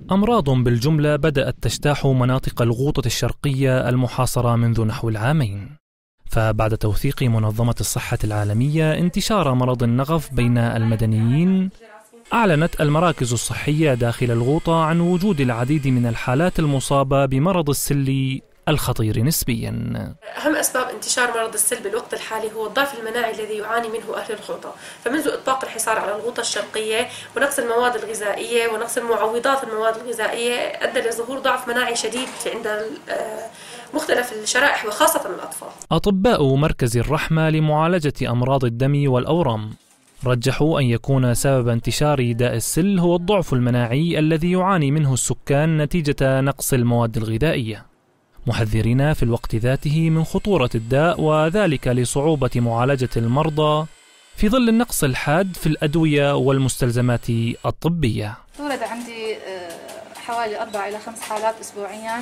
أمراض بالجملة بدأت تجتاح مناطق الغوطة الشرقية المحاصرة منذ نحو العامين. فبعد توثيق منظمة الصحة العالمية انتشار مرض النغف بين المدنيين، أعلنت المراكز الصحية داخل الغوطة عن وجود العديد من الحالات المصابة بمرض السل الخطير نسبياً. أهم أسباب انتشار مرض السل بالوقت الحالي هو الضعف المناعي الذي يعاني منه أهل الغوطة، فمنذ إطلاق الحصار على الغوطة الشرقية ونقص المواد الغذائية ونقص المعوضات المواد الغذائية أدى لظهور ضعف مناعي شديد عند مختلف الشرائح وخاصة الأطفال. أطباء مركز الرحمة لمعالجة أمراض الدم والأورام رجحوا أن يكون سبب انتشار داء السل هو الضعف المناعي الذي يعاني منه السكان نتيجة نقص المواد الغذائية، محذرين في الوقت ذاته من خطورة الداء وذلك لصعوبة معالجة المرضى في ظل النقص الحاد في الأدوية والمستلزمات الطبية. تولد عندي حوالي 4 إلى 5 حالات أسبوعيا،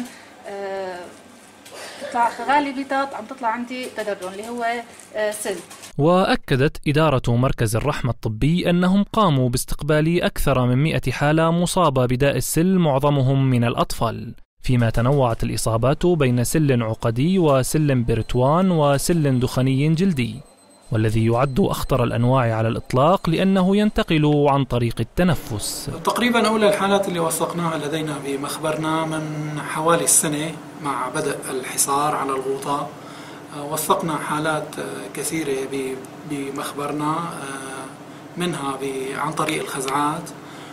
تطلع غالبيتها عم تطلع عندي تدرن اللي هو سل. وأكدت إدارة مركز الرحمة الطبي أنهم قاموا باستقبال أكثر من 100 حالة مصابة بداء السل، معظمهم من الأطفال، فيما تنوعت الإصابات بين سل عقدي وسل برتوان وسل دخني جلدي، والذي يعد أخطر الأنواع على الإطلاق لأنه ينتقل عن طريق التنفس. تقريبا أولى الحالات اللي وثقناها لدينا بمخبرنا من حوالي السنة مع بدء الحصار على الغوطة. وثقنا حالات كثيرة بمخبرنا، منها عن طريق الخزعات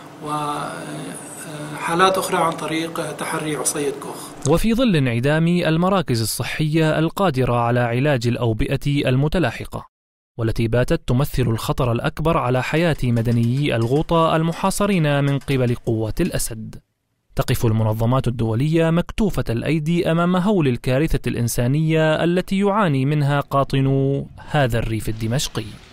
وحالات أخرى عن طريق تحري عصية كوخ. وفي ظل انعدام المراكز الصحية القادرة على علاج الأوبئة المتلاحقة، والتي باتت تمثل الخطر الأكبر على حياة مدنيي الغوطة المحاصرين من قبل قوات الأسد، تقف المنظمات الدولية مكتوفة الأيدي أمام هول الكارثة الإنسانية التي يعاني منها قاطنو هذا الريف الدمشقي.